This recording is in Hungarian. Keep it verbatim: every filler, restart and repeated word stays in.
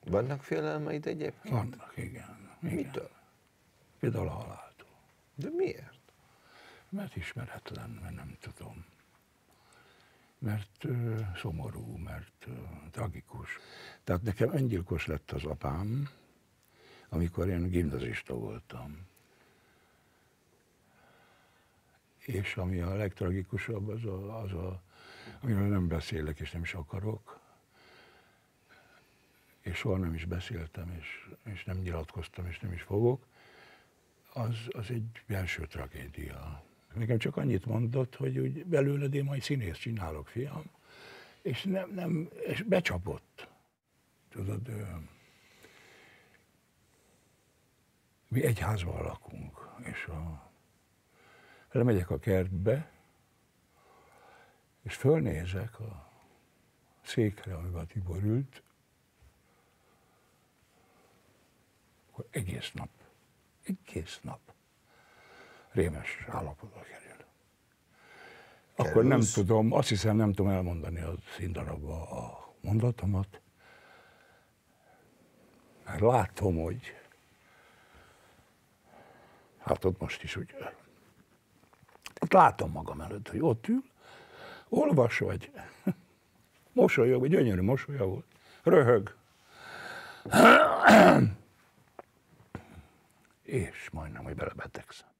Vannak félelmeid egyébként? Vannak, igen. igen. Mitől? Például a haláltól. De miért? Mert ismeretlen, mert nem tudom. Mert ö, szomorú, mert ö, tragikus. Tehát nekem öngyilkos lett az apám, amikor én gimnazista voltam. És ami a legtragikusabb, az a, az a amiről nem beszélek és nem is akarok, és soha nem is beszéltem, és, és nem nyilatkoztam, és nem is fogok, az, az egy belső tragédia. Nekem csak annyit mondott, hogy úgy belőled én majd színész csinálok, fiam, és, nem, nem, és becsapott. Tudod, mi egy házban lakunk, és a, lemegyek a kertbe, és fölnézek a székre, amiben Tibor ült, akkor egész nap, egész nap rémes állapotba kerül. Akkor nem tudom, azt hiszem nem tudom elmondani a színdarabba a mondatomat, mert látom, hogy hát ott most is úgy, ott látom magam előtt, hogy ott ül, olvas vagy, mosolyog, vagy gyönyörű mosolya volt, röhög. És majdnem, hogy belebetegszem.